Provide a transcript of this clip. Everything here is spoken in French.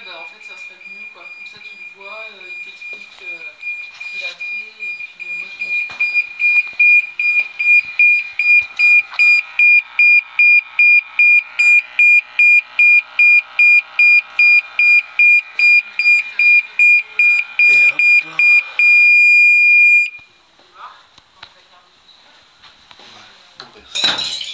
bah en fait ça serait mieux quoi. Comme ça tu le vois, il t'explique ce qu'il a fait et puis moi je me suis Et hop là. tu vois, dans ta carte de chaussures. Ouais, pour ça.